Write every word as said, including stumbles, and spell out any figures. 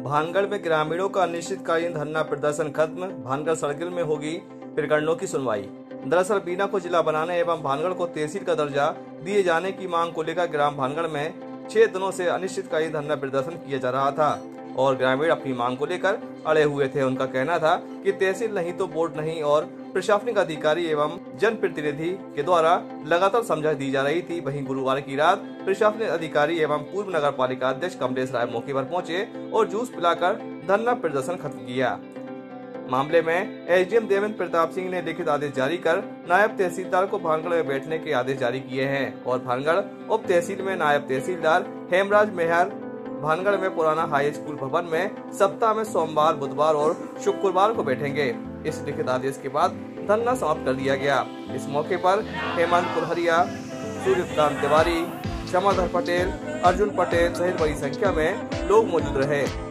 भानगढ़ में ग्रामीणों का अनिश्चितकालीन धरना प्रदर्शन खत्म, भानगढ़ सर्किल में होगी प्रकरणों की सुनवाई। दरअसल बीना को जिला बनाने एवं भानगढ़ को तहसील का दर्जा दिए जाने की मांग को लेकर ग्राम भानगढ़ में छह दिनों से अनिश्चितकालीन धरना प्रदर्शन किया जा रहा था और ग्रामीण अपनी मांग को लेकर अड़े हुए थे। उनका कहना था कि तहसील नहीं तो बोर्ड नहीं और प्रशासनिक अधिकारी एवं जनप्रतिनिधि के द्वारा लगातार समझाइश दी जा रही थी। वहीं गुरुवार की रात प्रशासनिक अधिकारी एवं पूर्व नगर पालिका अध्यक्ष कमलेश राय मौके पर पहुंचे और जूस पिलाकर धरना प्रदर्शन खत्म किया। मामले में एसडीएम देवेंद्र प्रताप सिंह ने लिखित आदेश जारी कर नायब तहसीलदार को भानगढ़ में बैठने के आदेश जारी किए हैं और भानगढ़ उप तहसील में नायब तहसीलदार हेमराज मेहर भानगढ़ में पुराना हाई स्कूल भवन में सप्ताह में सोमवार, बुधवार और शुक्रवार को बैठेंगे। इस लिखित आदेश के बाद धरना समाप्त कर दिया गया। इस मौके पर हेमंत कुल्हरिया, सूर्यकांत तिवारी, क्षमाधर पटेल, अर्जुन पटेल सहित बड़ी संख्या में लोग मौजूद रहे।